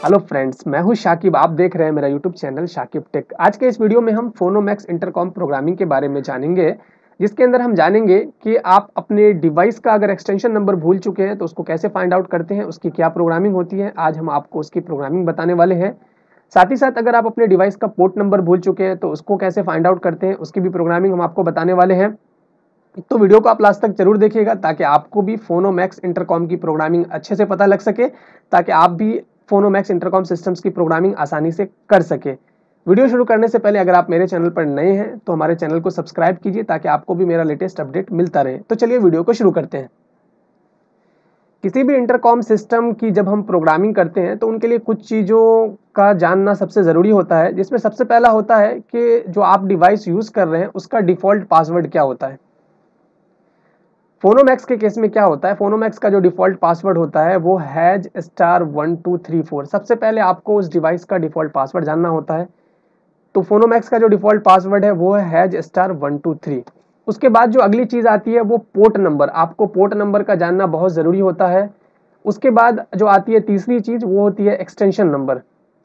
Hello friends, मैं हूं शाकिब। आप देख रहे हैं मेरा यूट्यूब चैनल शाकिब टेक। आज के इस वीडियो में हम फोनोमैक्स इंटरकॉम प्रोग्रामिंग के बारे में जानेंगे, जिसके अंदर हम जानेंगे कि आप अपने डिवाइस का अगर एक्सटेंशन नंबर भूल चुके हैं तो उसको कैसे फाइंड आउट करते हैं, उसकी क्या प्रोग्रामिंग होती है। आज हम आपको उसकी प्रोग्रामिंग बताने वाले हैं। साथ ही साथ अगर आप अपने डिवाइस का पोर्ट नंबर भूल चुके हैं तो उसको कैसे फाइंड आउट करते हैं, उसकी भी प्रोग्रामिंग हम आपको बताने वाले हैं। तो वीडियो को आप लास्ट तक जरूर देखिएगा ताकि आपको भी फोनोमैक्स इंटरकॉम की प्रोग्रामिंग अच्छे से पता लग सके, ताकि आप भी फोनोमैक्स इंटरकॉम सिस्टम्स की प्रोग्रामिंग आसानी से कर सके। वीडियो शुरू करने से पहले अगर आप मेरे चैनल पर नए हैं तो हमारे चैनल को सब्सक्राइब कीजिए ताकि आपको भी मेरा लेटेस्ट अपडेट मिलता रहे। तो चलिए वीडियो को शुरू करते हैं। किसी भी इंटरकॉम सिस्टम की जब हम प्रोग्रामिंग करते हैं तो उनके लिए कुछ चीज़ों का जानना सबसे ज़रूरी होता है, जिसमें सबसे पहला होता है कि जो आप डिवाइस यूज़ कर रहे हैं उसका डिफ़ॉल्ट पासवर्ड क्या होता है। फोनोमैक्स के केस में क्या होता है, फोनोमैक्स का जो डिफ़ॉल्ट पासवर्ड होता है वो #1234। सबसे पहले आपको उस डिवाइस का डिफ़ॉल्ट पासवर्ड जानना होता है। तो फोनोमैक्स का जो डिफ़ॉल्ट पासवर्ड है वो है #123। उसके बाद जो अगली चीज़ आती है वो पोर्ट नंबर। आपको पोर्ट नंबर का जानना बहुत ज़रूरी होता है। उसके बाद जो आती है तीसरी चीज़ वो होती है एक्सटेंशन नंबर,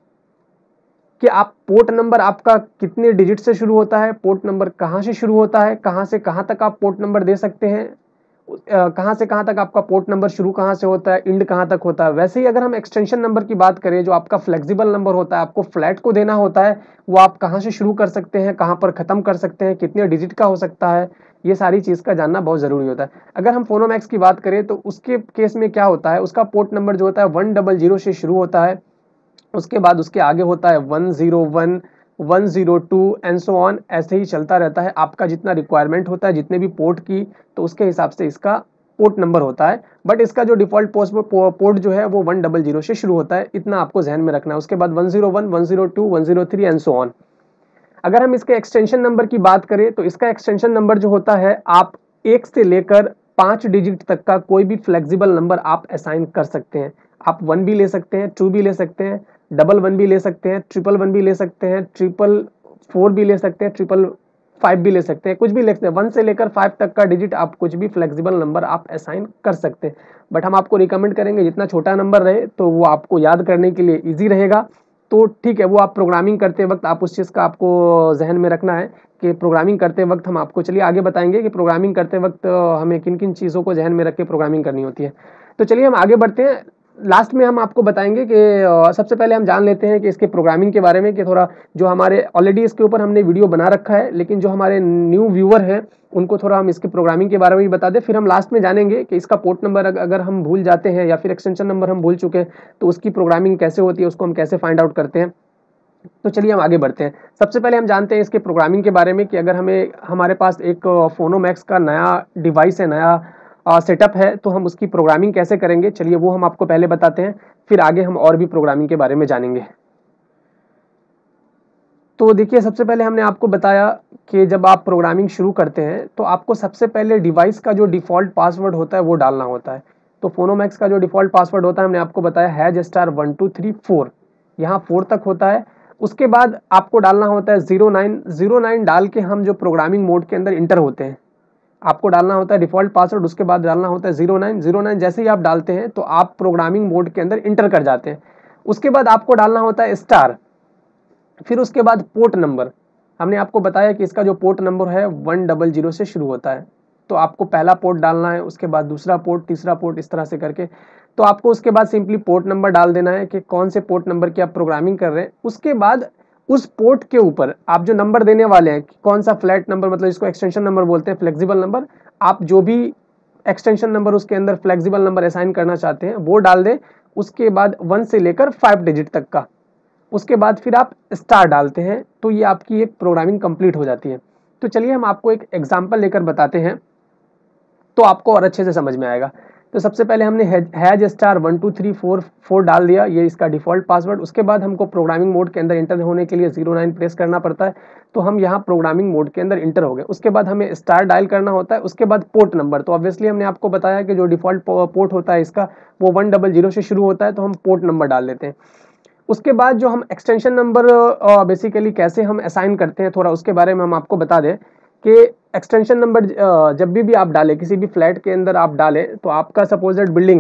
कि आप पोर्ट नंबर आपका कितने डिजिट से शुरू होता है, पोर्ट नंबर कहाँ से शुरू होता है, कहाँ से कहाँ तक आप पोर्ट नंबर दे सकते हैं, कहाँ से कहाँ तक आपका पोर्ट नंबर शुरू कहाँ से होता है, इंड कहाँ तक होता है। वैसे ही अगर हम एक्सटेंशन नंबर की बात करें, जो आपका फ्लेक्सिबल नंबर होता है, आपको फ्लैट को देना होता है, वो आप कहाँ से शुरू कर सकते हैं, कहाँ पर ख़त्म कर सकते हैं, कितने डिजिट का हो सकता है, ये सारी चीज़ का जानना बहुत ज़रूरी होता है। अगर हम फोनोमैक्स की बात करें तो उसके केस में क्या होता है, उसका पोर्ट नंबर जो होता है 100 से शुरू होता है। उसके बाद उसके आगे होता है 101, 102 एंड सो ऑन, ऐसे ही चलता रहता है। आपका जितना रिक्वायरमेंट होता है, जितने भी पोर्ट की, तो उसके हिसाब से इसका पोर्ट नंबर होता है। बट इसका जो डिफॉल्ट पोर्ट जो है वो 100 से शुरू होता है। इतना आपको ध्यान में रखना है। उसके बाद 101, 102, 103 एंड सो ऑन। अगर हम इसके एक्सटेंशन नंबर की बात करें तो इसका एक्सटेंशन नंबर जो होता है, आप 1 से लेकर 5 डिजिट तक का कोई भी फ्लेक्सिबल नंबर आप असाइन कर सकते हैं। आप 1 भी ले सकते हैं, 2 भी ले सकते हैं, 11 भी ले सकते हैं, 111 भी ले सकते हैं, 444 भी ले सकते हैं, 555 भी ले सकते हैं, कुछ भी ले सकते हैं। 1 से लेकर 5 तक का डिजिट आप कुछ भी फ्लेक्सिबल नंबर आप असाइन कर सकते हैं। बट हम आपको रिकमेंड करेंगे जितना छोटा नंबर रहे तो वो आपको याद करने के लिए ईजी रहेगा। तो ठीक है, वो आप प्रोग्रामिंग करते वक्त आप उस चीज़ का आपको जहन में रखना है कि प्रोग्रामिंग करते वक्त हम आपको चलिए आगे बताएंगे कि प्रोग्रामिंग करते वक्त हमें किन किन चीज़ों को जहन में रख के प्रोग्रामिंग करनी होती है। तो चलिए हम आगे बढ़ते हैं। लास्ट में हम आपको बताएंगे कि सबसे पहले हम जान लेते हैं कि इसके प्रोग्रामिंग के बारे में, कि थोड़ा जो हमारे ऑलरेडी इसके ऊपर हमने वीडियो बना रखा है, लेकिन जो हमारे न्यू व्यूअर हैं उनको थोड़ा हम इसके प्रोग्रामिंग के बारे में भी बता दें। फिर हम लास्ट में जानेंगे कि इसका पोर्ट नंबर अगर हम भूल जाते हैं या फिर एक्सटेंशन नंबर हम भूल चुके हैं तो उसकी प्रोग्रामिंग कैसे होती है, उसको हम कैसे फाइंड आउट करते हैं। तो चलिए हम आगे बढ़ते हैं। सबसे पहले हम जानते हैं इसके प्रोग्रामिंग के बारे में, कि अगर हमारे पास एक फोनोमैक्स का नया डिवाइस है, नया सेटअप है, तो हम उसकी प्रोग्रामिंग कैसे करेंगे। चलिए वो हम आपको पहले बताते हैं, फिर आगे हम और भी प्रोग्रामिंग के बारे में जानेंगे। तो देखिए, सबसे पहले हमने आपको बताया कि जब आप प्रोग्रामिंग शुरू करते हैं तो आपको सबसे पहले डिवाइस का जो डिफ़ॉल्ट पासवर्ड होता है वो डालना होता है। तो फोनोमैक्स का जो डिफ़ॉल्ट पासवर्ड होता है हमने आपको बताया है #1234। यहाँ 4 तक होता है। उसके बाद आपको डालना होता है 09 डाल के हम जो प्रोग्रामिंग मोड के अंदर इंटर होते हैं, आपको डालना होता है डिफ़ॉल्ट पासवर्ड। उसके बाद डालना होता है 09 जैसे ही आप डालते हैं तो आप प्रोग्रामिंग मोड के अंदर इंटर कर जाते हैं। उसके बाद आपको डालना होता है स्टार, फिर उसके बाद पोर्ट नंबर। हमने आपको बताया कि इसका जो पोर्ट नंबर है 100 से शुरू होता है। तो आपको पहला पोर्ट डालना है, उसके बाद दूसरा पोर्ट, तीसरा पोर्ट, इस तरह से करके। तो आपको उसके बाद सिंपली पोर्ट नंबर डाल देना है कि कौन से पोर्ट नंबर की आप प्रोग्रामिंग कर रहे हैं। उसके बाद उस पोर्ट के ऊपर आप जो नंबर देने वाले हैं, कौन सा फ्लैट नंबर, मतलब इसको एक्सटेंशन नंबर बोलते हैं, फ्लेक्सिबल नंबर, आप जो भी एक्सटेंशन नंबर उसके अंदर फ्लेक्सिबल नंबर असाइन करना चाहते हैं वो डाल दें। उसके बाद 1 से लेकर 5 डिजिट तक का। उसके बाद फिर आप स्टार डालते हैं, तो ये आपकी एक प्रोग्रामिंग कंप्लीट हो जाती है। तो चलिए हम आपको एक एग्जांपल लेकर बताते हैं, तो आपको और अच्छे से समझ में आएगा। तो सबसे पहले हमने #12344 डाल दिया, ये इसका डिफ़ॉल्ट पासवर्ड। उसके बाद हमको प्रोग्रामिंग मोड के अंदर इंटर होने के लिए 09 प्रेस करना पड़ता है। तो हम यहाँ प्रोग्रामिंग मोड के अंदर इंटर हो गए। उसके बाद हमें स्टार डायल करना होता है। उसके बाद पोर्ट नंबर, तो ऑब्वियसली हमने आपको बताया कि जो डिफ़ॉल्ट पोर्ट होता है इसका वो 100 से शुरू होता है, तो हम पोर्ट नंबर डाल देते हैं। उसके बाद जो हम एक्सटेंशन नंबर बेसिकली कैसे हम असाइन करते हैं, थोड़ा उसके बारे में हम आपको बता दें कि एक्सटेंशन नंबर जब भी आप डालें, किसी भी फ्लैट के अंदर आप डालें, तो आपका सपोजेड बिल्डिंग है,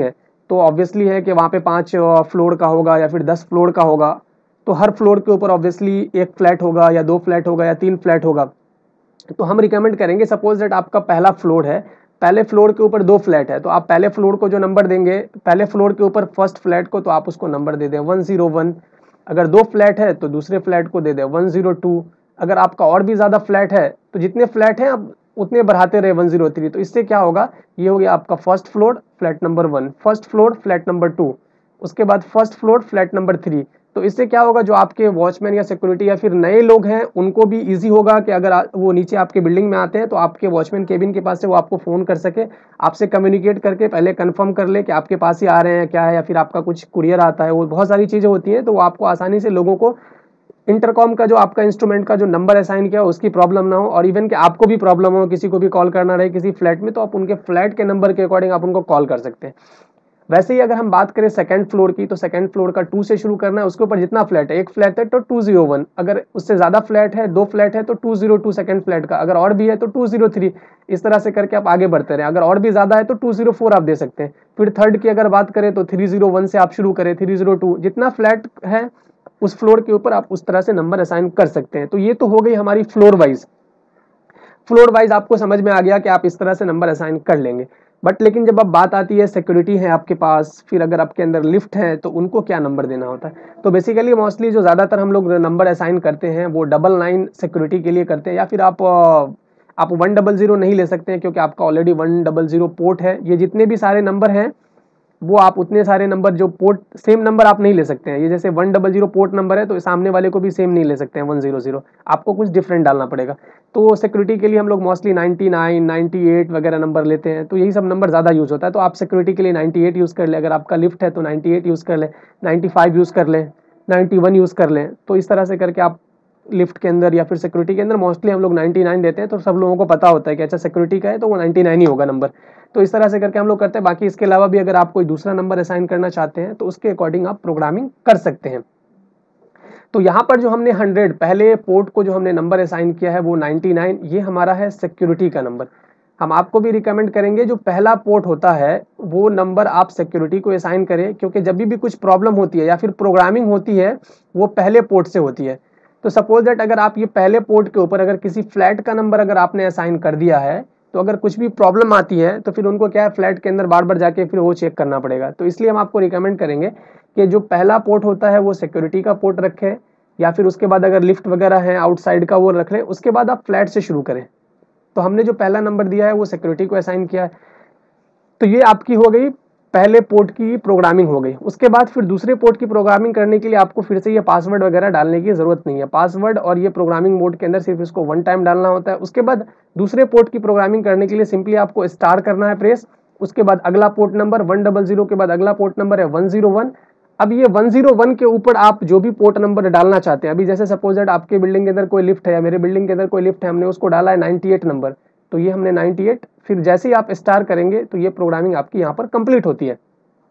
तो ऑब्वियसली है कि वहाँ पे 5 फ्लोर का होगा या फिर 10 फ्लोर का होगा, तो हर फ्लोर के ऊपर ऑब्वियसली एक फ्लैट होगा या 2 फ्लैट होगा या 3 फ्लैट होगा। तो हम रिकमेंड करेंगे, सपोज दैट आपका पहला फ्लोर है, पहले फ्लोर के ऊपर 2 फ्लैट है, तो आप पहले फ्लोर को जो नंबर देंगे, पहले फ्लोर के ऊपर फर्स्ट फ्लैट को, तो आप उसको नंबर दे दें 101। अगर 2 फ्लैट है तो दूसरे फ्लैट को दे दें 102। अगर आपका और भी ज़्यादा फ्लैट है तो जितने फ्लैट हैं आप उतने बढ़ाते रहे 103। तो इससे क्या होगा, ये हो गया आपका first floor flat number 1, first floor flat number 2, उसके बाद फर्स्ट फ्लोर फ्लैट नंबर 3। तो इससे क्या होगा, जो आपके वॉचमैन या सिक्योरिटी या फिर नए लोग हैं उनको भी इजी होगा कि अगर वो नीचे आपके बिल्डिंग में आते हैं तो आपके वॉचमैन केबिन के पास से वो आपको फ़ोन कर सके, आपसे कम्युनिकेट करके पहले कंफर्म कर ले कि आपके पास ही आ रहे हैं क्या है, या फिर आपका कुछ कुरियर आता है, वो बहुत सारी चीज़ें होती हैं, तो वो आपको आसानी से लोगों को इंटरकॉम का जो आपका इंस्ट्रूमेंट का जो नंबर असाइन किया उसकी प्रॉब्लम ना हो, और इवन कि आपको भी प्रॉब्लम हो, किसी को भी कॉल करना रहे किसी फ्लैट में, तो आप उनके फ्लैट के नंबर के अकॉर्डिंग आप उनको कॉल कर सकते हैं। वैसे ही अगर हम बात करें सेकंड फ्लोर की, तो सेकंड फ्लोर का 2 से शुरू करना है, उसके ऊपर जितना फ्लैट है, एक फ्लैट है तो 201, अगर उससे ज़्यादा फ्लैट है, 2 फ्लैट है तो 202 सेकंड फ्लैट का, अगर और भी है तो 203। इस तरह से करके आप आगे बढ़ते रहे, अगर और भी ज़्यादा है तो 204 आप दे सकते हैं। फिर थर्ड की अगर बात करें तो 301 से आप शुरू करें, 302, जितना फ्लैट है उस फ्लोर के ऊपर आप उस तरह से नंबर असाइन कर सकते हैं। तो ये तो हो गई हमारी फ्लोर वाइज। फ्लोर वाइज आपको समझ में आ गया कि आप इस तरह से नंबर असाइन कर लेंगे। बट लेकिन जब अब बात आती है सिक्योरिटी है आपके पास, फिर अगर आपके अंदर लिफ्ट है तो उनको क्या नंबर देना होता है। तो बेसिकली मोस्टली जो ज़्यादातर हम लोग नंबर असाइन करते हैं वो 99 सिक्योरिटी के लिए करते हैं, या फिर आप 100 नहीं ले सकते हैं क्योंकि आपका ऑलरेडी 100 पोर्ट है। ये जितने भी सारे नंबर हैं वो आप उतने सारे नंबर जो पोर्ट, सेम नंबर आप नहीं ले सकते हैं। ये जैसे 100 पोर्ट नंबर है तो सामने वाले को भी सेम नहीं ले सकते हैं 100, आपको कुछ डिफरेंट डालना पड़ेगा। तो सिक्योरिटी के लिए हम लोग मोस्टली 99, 98 वगैरह नंबर लेते हैं, तो यही सब नंबर ज़्यादा यूज़ होता है। तो आप सिक्योरिटी के लिए 98 यूज़ कर लें, अगर आपका लिफ्ट है तो 98 यूज़ कर लें, 95 यूज़ कर लें, 91 यूज़ कर लें। तो इस तरह से करके आप लिफ्ट के अंदर या फिर सिक्योरिटी के अंदर मोस्टली हम लोग 99 देते हैं, तो सब लोगों को पता होता है कि अच्छा सिक्योरिटी का है तो वो 99 ही होगा नंबर। तो इस तरह से करके हम लोग करते हैं। बाकी इसके अलावा भी अगर आप कोई दूसरा नंबर असाइन करना चाहते हैं तो उसके अकॉर्डिंग आप प्रोग्रामिंग कर सकते हैं। तो यहाँ पर जो हमने 100 पहले पोर्ट को जो हमने नंबर असाइन किया है वो 99, ये हमारा है सिक्योरिटी का नंबर। हम आपको भी रिकमेंड करेंगे जो पहला पोर्ट होता है वो नंबर आप सिक्योरिटी को असाइन करें, क्योंकि जब भी कुछ प्रॉब्लम होती है या फिर प्रोग्रामिंग होती है वो पहले पोर्ट से होती है। तो सपोज दैट अगर आप ये पहले पोर्ट के ऊपर अगर किसी फ्लैट का नंबर अगर आपने असाइन कर दिया है, तो अगर कुछ भी प्रॉब्लम आती है तो फिर उनको क्या है, फ्लैट के अंदर बार बार जाके फिर वो चेक करना पड़ेगा। तो इसलिए हम आपको रिकमेंड करेंगे कि जो पहला पोर्ट होता है वो सिक्योरिटी का पोर्ट रखें, या फिर उसके बाद अगर लिफ्ट वगैरह है आउटसाइड का वो रख लें, उसके बाद आप फ्लैट से शुरू करें। तो हमने जो पहला नंबर दिया है वो सिक्योरिटी को असाइन किया है। तो ये आपकी हो गई पहले पोर्ट की प्रोग्रामिंग हो गई। उसके बाद फिर दूसरे पोर्ट की प्रोग्रामिंग करने के लिए आपको फिर से ये पासवर्ड वगैरह डालने की जरूरत नहीं है। पासवर्ड और ये प्रोग्रामिंग मोड के अंदर सिर्फ इसको 1 टाइम डालना होता है। उसके बाद दूसरे पोर्ट की प्रोग्रामिंग करने के लिए सिंपली आपको स्टार करना है प्रेस, उसके बाद अगला पोर्ट नंबर 100 के बाद अगला पोर्ट नंबर है 101। अब ये 101 के ऊपर आप जो भी पोर्ट नंबर डालना चाहते हैं, अभी जैसे सपोज दैट आपके बिल्डिंग के अंदर कोई लिफ्ट है या मेरे बिल्डिंग के अंदर कोई लिफ्ट है, हमने उसको डाला है 98 नंबर, तो ये हमने 98, फिर जैसे ही आप स्टार करेंगे तो ये प्रोग्रामिंग आपकी यहाँ पर कंप्लीट होती है।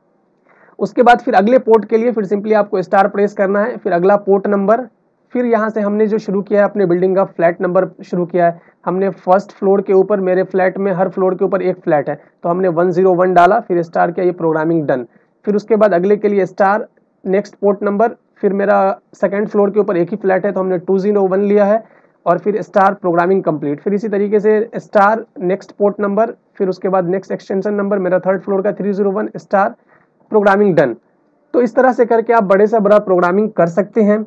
उसके बाद फिर अगले पोर्ट के लिए फिर सिंपली आपको स्टार प्रेस करना है, फिर अगला पोर्ट नंबर, फिर यहाँ से हमने जो शुरू किया है अपने बिल्डिंग का फ्लैट नंबर शुरू किया है, हमने फर्स्ट फ्लोर के ऊपर, मेरे फ्लैट में हर फ्लोर के ऊपर एक फ्लैट है तो हमने 101 डाला, फिर स्टार किया, ये प्रोग्रामिंग डन। फिर उसके बाद अगले के लिए स्टार, नेक्स्ट पोर्ट नंबर, फिर मेरा सेकंड फ्लोर के ऊपर एक ही फ्लैट है तो हमने 201 लिया है, और फिर स्टार प्रोग्रामिंग कंप्लीट। फिर इसी तरीके से स्टार नेक्स्ट पोर्ट नंबर, फिर उसके बाद नेक्स्ट एक्सटेंशन नंबर मेरा थर्ड फ्लोर का 301, स्टार प्रोग्रामिंग डन। तो इस तरह से करके आप बड़े से बड़ा प्रोग्रामिंग कर सकते हैं।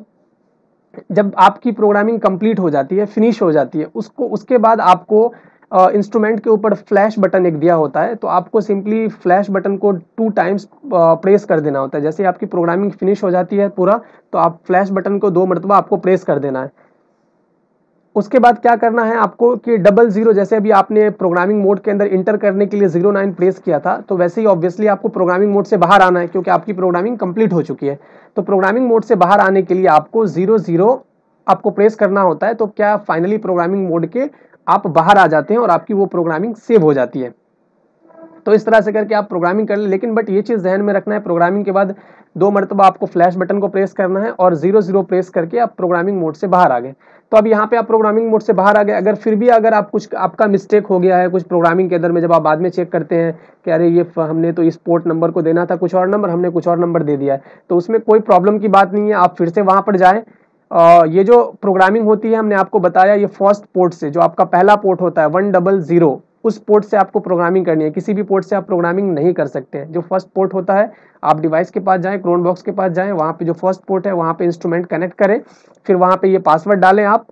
जब आपकी प्रोग्रामिंग कंप्लीट हो जाती है, फिनिश हो जाती है, उसके बाद आपको इंस्ट्रूमेंट के ऊपर फ्लैश बटन एक दिया होता है, तो आपको सिंपली फ्लैश बटन को 2 टाइम्स प्रेस कर देना होता है। जैसे आपकी प्रोग्रामिंग फिनिश हो जाती है पूरा, तो आप फ्लैश बटन को 2 मरतबा आपको प्रेस कर देना है। उसके बाद क्या करना है आपको कि 00, जैसे अभी आपने प्रोग्रामिंग मोड के अंदर इंटर करने के लिए 09 प्रेस किया था, तो वैसे ही ऑब्वियसली आपको प्रोग्रामिंग मोड से बाहर आना है क्योंकि आपकी प्रोग्रामिंग कंप्लीट हो चुकी है। तो प्रोग्रामिंग मोड से बाहर आने के लिए आपको 00 आपको प्रेस करना होता है। तो क्या फाइनली प्रोग्रामिंग मोड के आप बाहर आ जाते हैं और आपकी वो प्रोग्रामिंग सेव हो जाती है। तो इस तरह से करके आप प्रोग्रामिंग कर ले। लेकिन बट ये चीज़ ध्यान में रखना है, प्रोग्रामिंग के बाद 2 मरतबा आपको फ्लैश बटन को प्रेस करना है और 0 प्रेस करके आप प्रोग्रामिंग मोड से बाहर आ गए। तो अब यहाँ पे आप प्रोग्रामिंग मोड से बाहर आ गए, अगर फिर भी अगर आप कुछ आपका मिस्टेक हो गया है कुछ प्रोग्रामिंग के अंदर में, जब आप बाद में चेक करते हैं कि अरे ये हमने तो इस पोर्ट नंबर को देना था कुछ और नंबर, हमने कुछ और नंबर दे दिया है, तो उसमें कोई प्रॉब्लम की बात नहीं है, आप फिर से वहाँ पर जाएँ। ये जो प्रोग्रामिंग होती है हमने आपको बताया, ये फर्स्ट पोर्ट से, जो आपका पहला पोर्ट होता है 100, उस पोर्ट से आपको प्रोग्रामिंग करनी है। किसी भी पोर्ट से आप प्रोग्रामिंग नहीं कर सकते हैं। जो फर्स्ट पोर्ट होता है, आप डिवाइस के पास जाएं, क्रोन बॉक्स के पास जाएं, वहाँ पे जो फर्स्ट पोर्ट है वहाँ पे इंस्ट्रूमेंट कनेक्ट करें, फिर वहाँ पे ये पासवर्ड डालें आप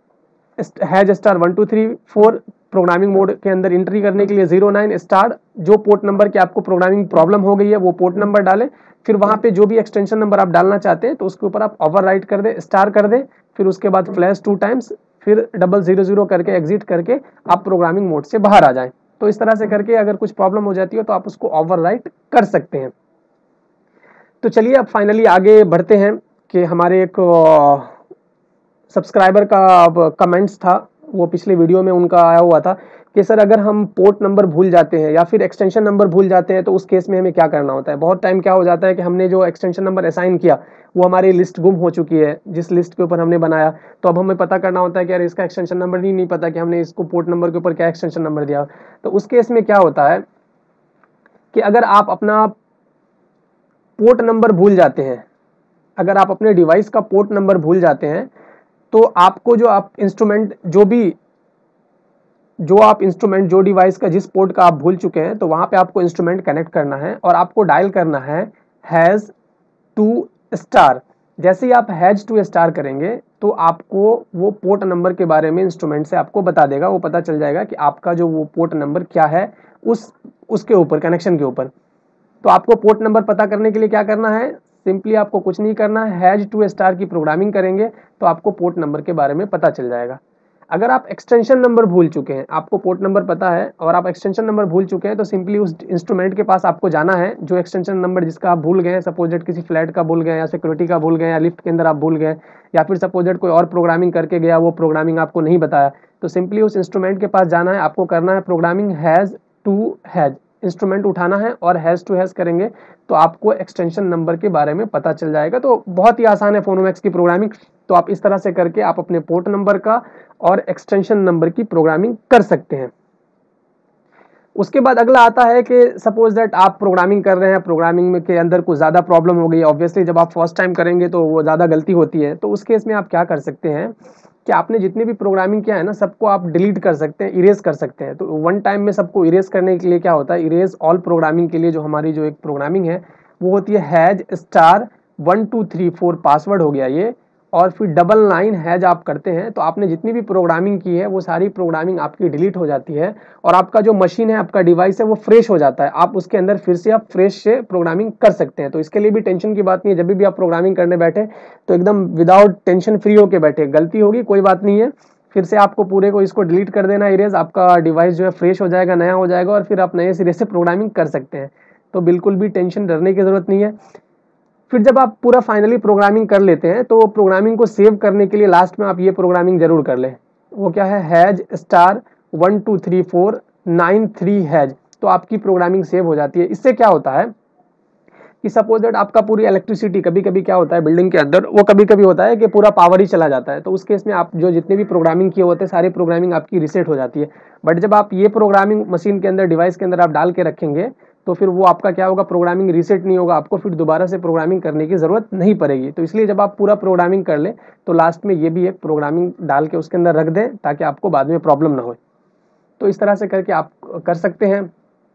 #123 प्रोग्रामिंग मोड के अंदर एंट्री करने के लिए 09 जो पोर्ट नंबर के आपको प्रोग्रामिंग प्रॉब्लम हो गई है वो पोर्ट नंबर डालें, फिर वहाँ पे जो भी एक्सटेंशन नंबर आप डालना चाहते हैं तो उसके ऊपर आप ओवरराइट कर दें, स्टार कर दें, फिर उसके बाद फ्लैश 2 टाइम्स, फिर 000 करके एग्जिट करके आप प्रोग्रामिंग मोड से बाहर आ जाएं। तो इस तरह से करके अगर कुछ प्रॉब्लम हो जाती है तो आप उसको ओवरराइट कर सकते हैं। तो चलिए अब फाइनली आगे बढ़ते हैं कि हमारे एक सब्सक्राइबर का कमेंट्स था, वो पिछले वीडियो में उनका आया हुआ था कि सर अगर हम पोर्ट नंबर भूल जाते हैं या फिर एक्सटेंशन नंबर भूल जाते हैं तो उस केस में हमें क्या करना होता है। बहुत टाइम क्या हो जाता है कि हमने जो एक्सटेंशन नंबर असाइन किया वो हमारी लिस्ट गुम हो चुकी है, जिस लिस्ट के ऊपर हमने बनाया, तो अब हमें पता करना होता है कि यार इसका एक्सटेंशन नंबर नहीं पता कि हमने इसको पोर्ट नंबर के ऊपर क्या एक्सटेंशन नंबर दिया। तो उस केस में क्या होता है कि अगर आप अपना पोर्ट नंबर भूल जाते हैं, अगर आप अपने डिवाइस का पोर्ट नंबर भूल जाते हैं तो आपको जो आप इंस्ट्रूमेंट जो डिवाइस का जिस पोर्ट का आप भूल चुके हैं तो वहां पे आपको इंस्ट्रूमेंट कनेक्ट करना है और आपको डायल करना है #2. जैसे ही आप #2 करेंगे तो आपको वो पोर्ट नंबर के बारे में इंस्ट्रूमेंट से आपको बता देगा, वो पता चल जाएगा कि आपका जो वो पोर्ट नंबर क्या है उसके ऊपर, कनेक्शन के ऊपर। तो आपको पोर्ट नंबर पता करने के लिए क्या करना है, सिंपली आपको कुछ नहीं करना है, #2 की प्रोग्रामिंग करेंगे तो आपको पोर्ट नंबर के बारे में पता चल जाएगा। अगर आप एक्सटेंशन नंबर भूल चुके हैं, आपको पोर्ट नंबर पता है और आप एक्सटेंशन नंबर भूल चुके हैं, तो सिंपली उस इंस्ट्रूमेंट के पास आपको जाना है जो एक्सटेंशन नंबर जिसका आप भूल गए, सपोज दैट किसी फ्लैट का भूल गए या सिक्योरिटी का भूल गए या लिफ्ट के अंदर आप भूल गए या फिर सपोज दैट कोई और प्रोग्रामिंग करके गया, वो प्रोग्रामिंग आपको नहीं बताया, तो सिंपली उस इंस्ट्रूमेंट के पास जाना है, आपको करना है प्रोग्रामिंग #2 इंस्ट्रूमेंट उठाना है और #2 करेंगे तो आपको एक्सटेंशन नंबर के बारे में पता चल जाएगा। तो बहुत ही आसान है फोनोमैक्स की प्रोग्रामिंग। तो आप इस तरह से करके आप अपने पोर्ट नंबर का और एक्सटेंशन नंबर की प्रोग्रामिंग कर सकते हैं। उसके बाद अगला आता है कि सपोज दैट आप प्रोग्रामिंग कर रहे हैं, प्रोग्रामिंग में के अंदर कुछ ज़्यादा प्रॉब्लम हो गई, ऑब्वियसली जब आप फर्स्ट टाइम करेंगे तो वो ज़्यादा गलती होती है, तो उस केस में आप क्या कर सकते हैं कि आपने जितने भी प्रोग्रामिंग किया है ना सबको आप डिलीट कर सकते हैं, इरेज कर सकते हैं। तो वन टाइम में सबको इरेज करने के लिए क्या होता है, इरेज ऑल प्रोग्रामिंग के लिए जो हमारी जो एक प्रोग्रामिंग है वो होती है #123 पासवर्ड हो गया ये, और फिर 99 आप करते हैं तो आपने जितनी भी प्रोग्रामिंग की है वो सारी प्रोग्रामिंग आपकी डिलीट हो जाती है और आपका जो मशीन है, आपका डिवाइस है वो फ्रेश हो जाता है। आप उसके अंदर फिर से आप फ्रेश से प्रोग्रामिंग कर सकते हैं। तो इसके लिए भी टेंशन की बात नहीं है, जब भी आप प्रोग्रामिंग करने बैठे तो एकदम विदाउट टेंशन फ्री होके बैठे, गलती होगी कोई बात नहीं है, फिर से आपको पूरे को इसको डिलीट कर देना इरेज, आपका डिवाइस जो है फ्रेश हो जाएगा, नया हो जाएगा और फिर आप नए सिरे से प्रोग्रामिंग कर सकते हैं। तो बिल्कुल भी टेंशन डरने की जरूरत नहीं है। फिर जब आप पूरा फाइनली प्रोग्रामिंग कर लेते हैं तो प्रोग्रामिंग को सेव करने के लिए लास्ट में आप ये प्रोग्रामिंग जरूर कर लें, वो क्या है #12349 तो आपकी प्रोग्रामिंग सेव हो जाती है। इससे क्या होता है कि सपोज दैट आपका पूरी इलेक्ट्रिसिटी, कभी कभी क्या होता है बिल्डिंग के अंदर, वो कभी कभी होता है कि पूरा पावर ही चला जाता है, तो उस केस में आप जो जितने भी प्रोग्रामिंग किए होते हैं सारी प्रोग्रामिंग आपकी रीसेट हो जाती है। बट जब आप ये प्रोग्रामिंग मशीन के अंदर, डिवाइस के अंदर आप डाल के रखेंगे तो फिर वो आपका क्या होगा, प्रोग्रामिंग रीसेट नहीं होगा, आपको फिर दोबारा से प्रोग्रामिंग करने की ज़रूरत नहीं पड़ेगी। तो इसलिए जब आप पूरा प्रोग्रामिंग कर लें तो लास्ट में ये भी एक प्रोग्रामिंग डाल के उसके अंदर रख दें ताकि आपको बाद में प्रॉब्लम ना हो। तो इस तरह से करके आप कर सकते हैं।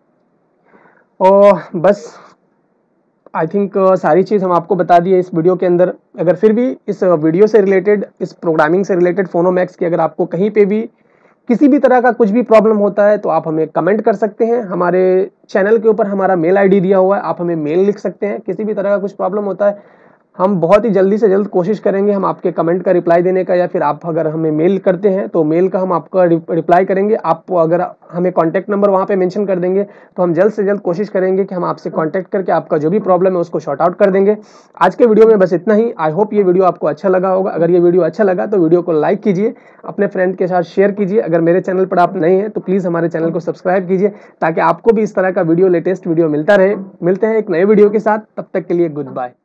और बस आई थिंक सारी चीज़ हम आपको बता दी है इस वीडियो के अंदर। अगर फिर भी इस वीडियो से रिलेटेड, इस प्रोग्रामिंग से रिलेटेड फोनोमैक्स की अगर आपको कहीं पे भी किसी भी तरह का कुछ भी प्रॉब्लम होता है तो आप हमें कमेंट कर सकते हैं। हमारे चैनल के ऊपर हमारा मेल आईडी दिया हुआ है, आप हमें मेल लिख सकते हैं। किसी भी तरह का कुछ प्रॉब्लम होता है हम बहुत ही जल्दी से जल्द कोशिश करेंगे हम आपके कमेंट का रिप्लाई देने का, या फिर आप अगर हमें मेल करते हैं तो मेल का हम आपका रिप्लाई करेंगे। आप अगर हमें कॉन्टैक्ट नंबर वहाँ पे मेंशन कर देंगे तो हम जल्द से जल्द कोशिश करेंगे कि हम आपसे कॉन्टैक्ट करके आपका जो भी प्रॉब्लम है उसको शॉर्ट आउट कर देंगे। आज के वीडियो में बस इतना ही। आई होप ये वीडियो आपको अच्छा लगा होगा। अगर ये वीडियो अच्छा लगा तो वीडियो को लाइक कीजिए, अपने फ्रेंड के साथ शेयर कीजिए। अगर मेरे चैनल पर आप नए हैं तो प्लीज़ हमारे चैनल को सब्सक्राइब कीजिए, ताकि आपको भी इस तरह का वीडियो, लेटेस्ट वीडियो मिलता रहे। मिलते हैं एक नए वीडियो के साथ, तब तक के लिए गुड बाय।